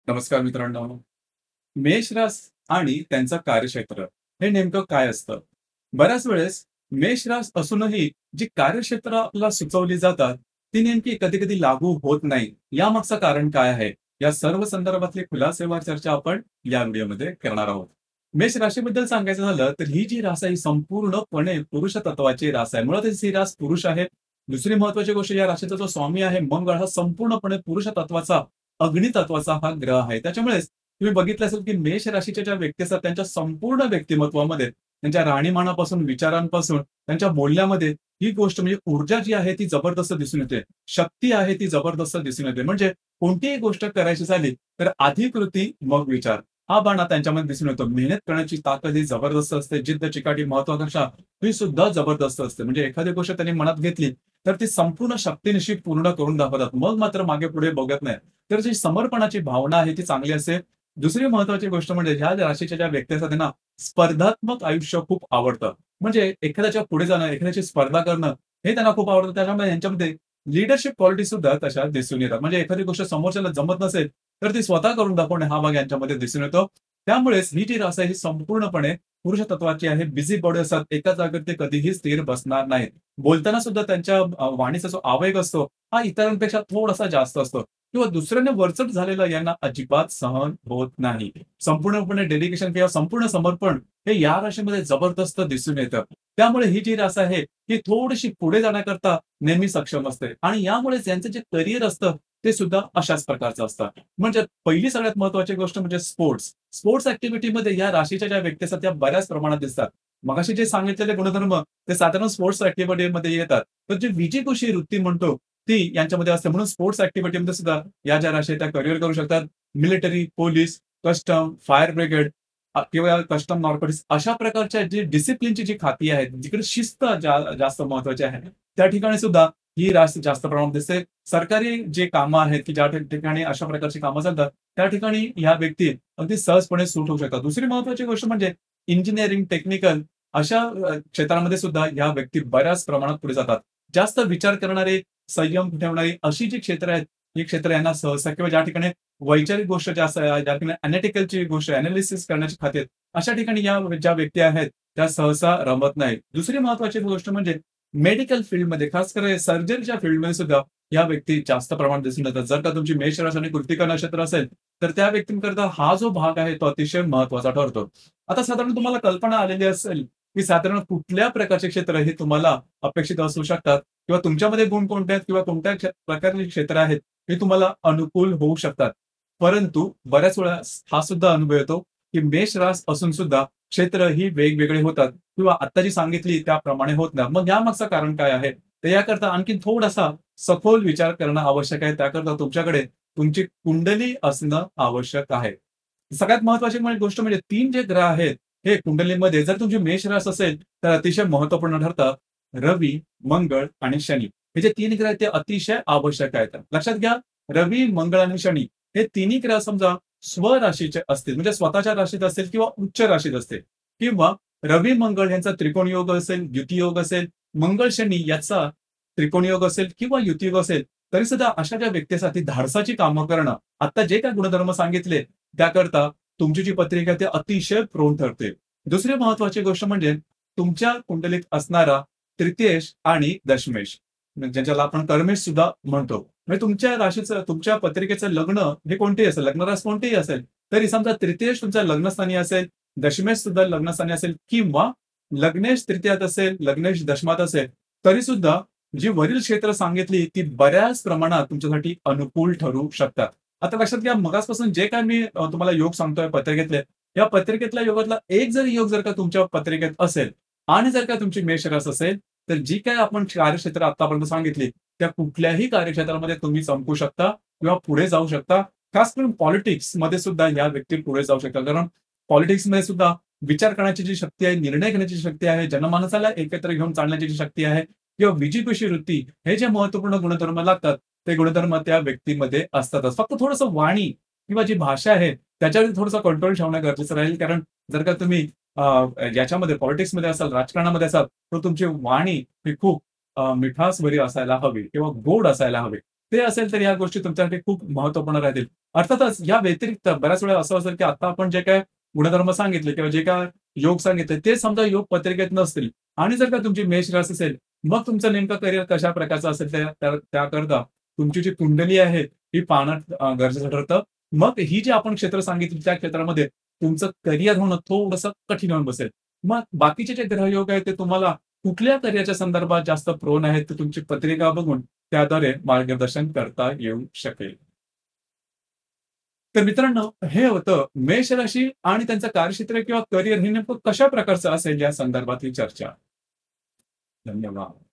नमस्कार मित्रांनो. मेष रास आणि त्यांचं कार्यक्षेत्र हे नेमकं काय असतं? बऱ्याच वेळेस मेष रास असूनही जी कार्यक्षेत्र आपल्याला सुचवली जातात, ती नेमकी कधी-कधी लागू होत नाही. यामागचं कारण काय आहे? या सर्व संदर्भातली खुलासेवार चर्चा आपण या व्हिडिओमध्ये करणार आहोत. मेष राशीबद्दल सांगायचं झालं, तर ही जी रास आहे, ही संपूर्णपणे पुरुष तत्वाची रास आहे. मुळातच ही रास पुरुष आहे. दुसरी महत्त्वाची गोष्ट या राशीचा जो स्वामी आहे मंगळ, हा संपूर्णपणे पुरुष तत्वाचा, अग्नी तत्वाचा हा ग्रह आहे. त्याच्यामुळेच तुम्ही बघितलं असेल, की मेष राशीच्या ज्या व्यक्ती असतात, त्यांच्या संपूर्ण व्यक्तिमत्त्वामध्ये, त्यांच्या राहणीमानापासून, विचारांपासून, त्यांच्या बोलण्यामध्ये ही गोष्ट म्हणजे ऊर्जा जी आहे ती जबरदस्त दिसून येते. शक्ती आहे ती जबरदस्त दिसून येते. म्हणजे कोणतीही गोष्ट करायची झाली, तर आधी कृती मग विचार. हा बाणा त्यांच्यामध्ये दिसून येतो. मेहनत करण्याची ताकद ही जबरदस्त असते. जिद्द, चिकाटी, महत्त्वाकांक्षा ही सुद्धा जबरदस्त असते. म्हणजे एखादी गोष्ट त्यांनी मनात घेतली, तर ती संपूर्ण शक्तीनिशी पूर्ण करून दाखवतात. मग मात्र मागे-पुढे बघत नाही. तर जी समर्पणाची भावना आहे ती चांगली असते. दुसरी महत्त्वाची गोष्ट म्हणजे ह्या राशीच्या ज्या व्यक्ती असतात त्यांना स्पर्धात्मक आयुष्य खूप आवडतं. म्हणजे एखाद्याच्या पुढे जाणं, एखाद्याची स्पर्धा करणं हे त्यांना खूप आवडतं. त्याच्यामुळे यांच्यामध्ये लीडरशिप क्वालिटी सुद्धा तशा दिसून येतात. म्हणजे एखादी गोष्ट समोरच्याला जमत नसेल, तर ती स्वतः करून दाखवणे हा भाग यांच्यामध्ये दिसून येतो. त्यामुळेच ही जी रास आहे ही संपूर्णपणे पुरुष तत्वाची आहे. बिझी बॉडी असतात. एका जागेवर ते कधीही स्थिर बसणार नाहीत. बोलताना सुद्धा त्यांच्या वाणीचा जो आवेग असतो, हा इतरांपेक्षा थोडासा जास्त असतो किंवा दुसऱ्याने वरचढ झालेलं यांना अजिबात सहन होत नाही. संपूर्णपणे डेडिकेशन किंवा संपूर्ण समर्पण हे या राशीमध्ये जबरदस्त दिसून येतं. त्यामुळे ही जी रास आहे, ही थोडीशी पुढे जाण्याकरता नेहमी सक्षम असते आणि यामुळेच यांचं जे करिअर असतं, ते सुद्धा अशाच प्रकारचं असतं. म्हणजे पहिली सगळ्यात महत्त्वाची गोष्ट म्हणजे स्पोर्ट्स. स्पोर्ट्स ॲक्टिव्हिटीमध्ये या राशीच्या ज्या व्यक्ती असतात, त्या बऱ्याच प्रमाणात दिसतात. मगाशी जे सांगितलेले गुणधर्म ते साधारण स्पोर्ट्स ॲक्टिव्हिटीमध्ये येतात. तर जी विजेकुशी वृत्ती म्हणतो, ती यांच्यामध्ये असते. म्हणून स्पोर्ट्स ॲक्टिव्हिटीमध्ये सुद्धा या ज्या राशी आहेत, त्या करिअर करू शकतात. Military, police, custom, fire brigade किंवा कस्टम नार्कोटिक्स अशा प्रकारच्या जी डिसिप्लिनची जी खाती आहेत, जिकडे शिस्त जास्त महत्त्वाची आहे, त्या ठिकाणी सुद्धा ही रास जास्त प्रमाणात दिसते. सरकारी जे कामं आहेत, की ज्या ठिकाणी अशा प्रकारची कामं चालतात, त्या ठिकाणी ह्या व्यक्ती अगदी सहजपणे सूट होऊ शकतात. दुसरी महत्त्वाची गोष्ट म्हणजे इंजिनिअरिंग, टेक्निकल अशा क्षेत्रामध्ये सुद्धा ह्या व्यक्ती बऱ्याच प्रमाणात पुढे जातात. जास्त विचार करणारे, संयम ठेवणारी अशी जी क्षेत्र आहेत, ही क्षेत्र यांना सहसा किंवा ज्या ठिकाणी वैचारिक गोष्ट जास्त आहे, ज्या ठिकाणी एनालिटिकलची गोष्ट एनालिसिस करण्याची खाती आहेत, अशा ठिकाणी या ज्या व्यक्ती आहेत, त्या सहसा रमत नाहीत. दुसरी महत्त्वाची गोष्ट म्हणजे मेडिकल फील्डमध्ये खास करून सर्जरीच्या फील्डमध्ये सुद्धा या व्यक्ती जास्त प्रमाणात दिसून येतात. जर का तुमची मेष राशी आणि कृत्तिका नक्षत्र असेल, तर त्या व्यक्तींकरता हा जो भाग आहे तो अतिशय महत्त्वाचा ठरतो. आता साधारण तुम्हाला कल्पना आलेली असेल, की साधारण कुठल्या प्रकारचे क्षेत्र हे तुम्हाला अपेक्षित असू शकतात किंवा तुमच्यामध्ये गुण कोणते आहेत किंवा कोणत्या प्रकारची क्षेत्र आहेत, हे तुम्हाला अनुकूल होऊ शकतात. परंतु बऱ्याच वेळा हा सुद्धा अनुभव येतो, की मेष रास असून सुद्धा क्षेत्र ही वेगवेगळे होतात किंवा आत्ता जी सांगितली त्याप्रमाणे होत नाही. मग यामागचं कारण काय आहे? तर याकरता आणखीन थोडासा सखोल विचार करणं आवश्यक आहे. त्याकरता तुमच्याकडे तुमची कुंडली असणं आवश्यक आहे. सगळ्यात महत्त्वाची गोष्ट म्हणजे 3 जे ग्रह आहेत, हे कुंडलीमध्ये जर तुमची मेष रास असेल, तर अतिशय महत्त्वपूर्ण ठरतात. रवी, मंगळ आणि शनी. हे जे 3 ग्रह आहेत ते अतिशय आवश्यक आहेत. लक्षात घ्या, रवी, मंगळ आणि शनी हे तिन्ही ग्रह समजा स्वराशीचे असतील, म्हणजे स्वतःच्या राशीत असतील किंवा उच्च राशीत असतील किंवा रवी, मंगळ यांचा त्रिकोणी योग असेल, युती योग असेल, मंगळ, शनी याचा त्रिकोणी योग असेल किंवा युती योग असेल, तरी सुद्धा अशा ज्या व्यक्तीसाठी धाडसाची कामं करणं, आता जे काही गुणधर्म सांगितले, त्याकरता तुमची जी पत्रिका आहे ती अतिशय प्रोन ठरते. दुसरी महत्त्वाची गोष्ट म्हणजे तुमच्या कुंडलीत असणारा तृतीयेश आणि दशमेश, म्हणजे ज्याला आपण कर्मेश सुद्धा म्हणतो. म्हणजे तुमच्या राशीचं, तुमच्या पत्रिकेचं लग्न हे कोणतेही असेल, लग्न रास कोणतेही असेल, तरी समजा तृतीयेश तुमच्या लग्नस्थानी असेल, दशमेश सुद्धा लग्नस्थानी असेल किंवा लग्नेश तृतीयात असेल, लग्नेश दशमात असेल, तरी सुद्धा जी वरील क्षेत्र सांगितली ती बऱ्याच प्रमाणात तुमच्यासाठी अनुकूल ठरू शकतात. आता लक्षात घ्या, मगासपासून जे काही मी तुम्हाला योग सांगतोय पत्रिकेतले, या पत्रिकेतल्या योगातला एक जरी योग जर का तुमच्या पत्रिकेत असेल आणि जर का तुमची मेष रास असेल, तर जी काही आपण कार्यक्षेत्र आतापर्यंत सांगितली, त्या कुठल्याही कार्यक्षेत्रामध्ये तुम्ही चमकू शकता किंवा पुढे जाऊ शकता. खास करून पॉलिटिक्समध्ये सुद्धा या व्यक्ती पुढे जाऊ शकतात. कारण पॉलिटिक्समध्ये सुद्धा विचार करण्याची जी शक्ती आहे, निर्णय घेण्याची शक्ती आहे, जनमानसाला एकत्र घेऊन चालण्याची जी शक्ती आहे किंवा विजिगीषू वृत्ती हे जे महत्त्वपूर्ण गुणधर्म लागतात, ते गुणधर्म त्या व्यक्तीमध्ये असतातच. फक्त थोडंसं वाणी किंवा जी भाषा आहे, त्याच्यावर थोडंसं कंट्रोल ठेवणं गरजेचं राहील. कारण जर का तुम्ही अ, याच्यामध्ये पॉलिटिक्समध्ये असाल, राजकारणामध्ये असाल, तर तुमची वाणी ही खूप मिठासभरी असायला हवी किंवा गोड असायला हवी. ते असेल तर या गोष्टी तुमच्यासाठी खूप महत्त्वपूर्ण राहतील. अर्थातच या व्यतिरिक्त बऱ्याच वेळा असं असेल, की आता आपण जे काही गुणधर्म सांगितले किंवा जे काही योग सांगितले, ते समजा योग पत्रिकेत नसतील आणि जर का तुमची मेष रास असेल, मग तुमचं नेमकं करिअर कशा प्रकारचं असेल त्याकरता तुमची जी कुंडली आहे, ही पाहणं गरजेचं ठरतं. मग ही जी आपण क्षेत्र सांगितली त्या क्षेत्रामध्ये तुमचं करिअर होणं थोडंसं कठीण होऊन बसेल. मग बाकीचे जे ग्रहयोग आहेत ते तुम्हाला कुठल्या करिअरच्या संदर्भात जास्त प्रोन आहेत, ते तुमची पत्रिका बघून त्याद्वारे मार्गदर्शन करता येऊ शकेल. तर मित्रांनो, हे होतं मेष राशी आणि त्यांचं कार्यक्षेत्र किंवा करिअर हे नेमकं कशा प्रकारचं असेल या संदर्भातली चर्चा. धन्यवाद.